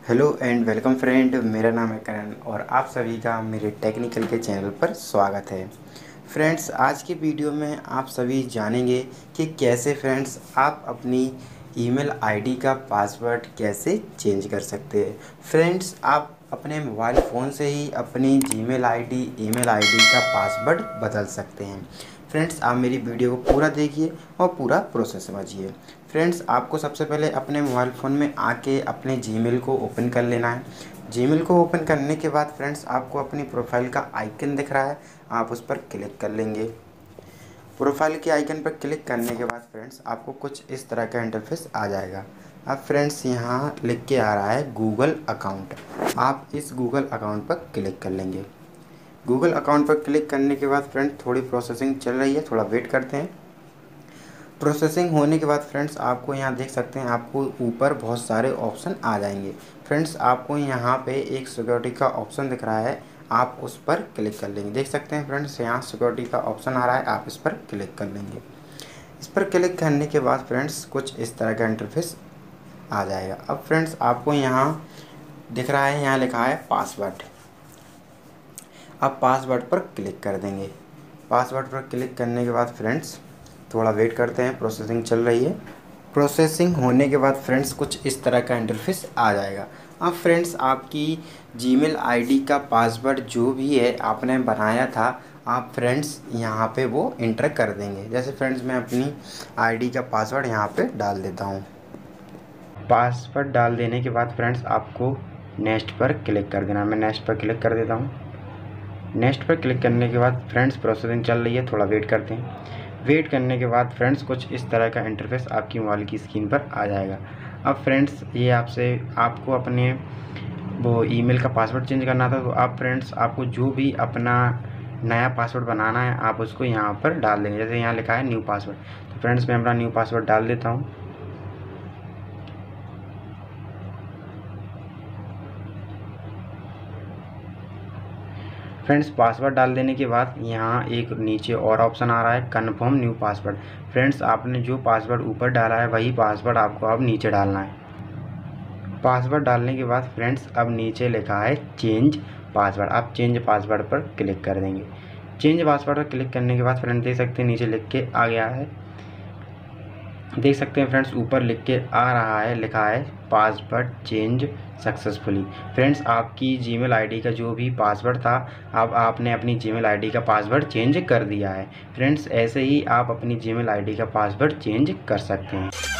Hello and welcome friend, मेरा नाम है करण और आप सभी का मेरे टेक्निकल के चैनल पर स्वागत है। फ्रेंड्स, आज की वीडियो में आप सभी जानेंगे कि कैसे फ्रेंड्स आप अपनी ईमेल आईडी का पासवर्ड कैसे चेंज कर सकते हैं। फ्रेंड्स, आप अपने मोबाइल फ़ोन से ही अपनी जीमेल आईडी, ईमेल आईडी का पासवर्ड बदल सकते हैं। फ्रेंड्स, आप मेरी वीडियो को पूरा देखिए और पूरा प्रोसेस समझिए। फ्रेंड्स, आपको सबसे पहले अपने मोबाइल फ़ोन में आके अपने जीमेल को ओपन कर लेना है। जीमेल को ओपन करने के बाद फ्रेंड्स, आपको अपनी प्रोफाइल का आइकन दिख रहा है, आप उस पर क्लिक कर लेंगे। प्रोफाइल के आइकन पर क्लिक करने के बाद फ्रेंड्स, आपको कुछ इस तरह का इंटरफेस आ जाएगा। अब फ्रेंड्स, यहाँ लिख के आ रहा है गूगल अकाउंट। आप इस गूगल अकाउंट पर क्लिक कर लेंगे। गूगल अकाउंट पर क्लिक करने के बाद फ्रेंड्स, थोड़ी प्रोसेसिंग चल रही है, थोड़ा वेट करते हैं। प्रोसेसिंग होने के बाद फ्रेंड्स, आपको यहाँ देख सकते हैं, आपको ऊपर बहुत सारे ऑप्शन आ जाएंगे। फ्रेंड्स, आपको यहाँ पे एक सिक्योरिटी का ऑप्शन दिख रहा है, आप उस पर क्लिक कर लेंगे। देख सकते हैं फ्रेंड्स, यहाँ सिक्योरिटी का ऑप्शन आ रहा है, आप इस पर क्लिक कर लेंगे। इस पर क्लिक करने के बाद फ्रेंड्स, कुछ इस तरह का इंटरफेस आ जाएगा। अब फ्रेंड्स, आपको यहाँ दिख रहा है, यहाँ लिखा है पासवर्ड। अब पासवर्ड पर क्लिक कर देंगे। पासवर्ड पर क्लिक करने के बाद फ्रेंड्स, थोड़ा वेट करते हैं, प्रोसेसिंग चल रही है। प्रोसेसिंग होने के बाद फ्रेंड्स, कुछ इस तरह का इंटरफेस आ जाएगा। अब फ्रेंड्स, आपकी जीमेल आईडी का पासवर्ड जो भी है आपने बनाया था, आप फ्रेंड्स यहाँ पे वो इंटर कर देंगे। जैसे फ्रेंड्स, मैं अपनी आईडी का पासवर्ड यहाँ पे डाल देता हूँ। पासवर्ड डाल देने के बाद फ्रेंड्स, आपको नेक्स्ट पर क्लिक कर देना। मैं नेक्स्ट पर क्लिक कर देता हूँ। नेक्स्ट पर क्लिक करने के बाद फ्रेंड्स, प्रोसेसिंग चल रही है, थोड़ा वेट करते हैं। वेट करने के बाद फ्रेंड्स, कुछ इस तरह का इंटरफेस आपकी मोबाइल की स्क्रीन पर आ जाएगा। अब फ्रेंड्स, ये आपको अपने वो ईमेल का पासवर्ड चेंज करना था, तो आप फ्रेंड्स, आपको जो भी अपना नया पासवर्ड बनाना है, आप उसको यहाँ पर डाल देंगे। जैसे यहाँ लिखा है न्यू पासवर्ड, तो फ्रेंड्स, मैं अपना न्यू पासवर्ड डाल देता हूँ। फ्रेंड्स, पासवर्ड डाल देने के बाद यहाँ एक नीचे और ऑप्शन आ रहा है, कन्फर्म न्यू पासवर्ड। फ्रेंड्स, आपने जो पासवर्ड ऊपर डाला है वही पासवर्ड आपको अब नीचे डालना है। पासवर्ड डालने के बाद फ्रेंड्स, अब नीचे लिखा है चेंज पासवर्ड, आप चेंज पासवर्ड पर क्लिक कर देंगे। चेंज पासवर्ड पर क्लिक करने के बाद फ्रेंड्स, देख सकते हैं नीचे लिख के आ गया है। देख सकते हैं फ्रेंड्स, ऊपर लिख के आ रहा है, लिखा है पासवर्ड चेंज सक्सेसफुली। फ्रेंड्स, आपकी जीमेल आईडी का जो भी पासवर्ड था, अब आपने अपनी जीमेल आईडी का पासवर्ड चेंज कर दिया है। फ्रेंड्स, ऐसे ही आप अपनी जीमेल आईडी का पासवर्ड चेंज कर सकते हैं।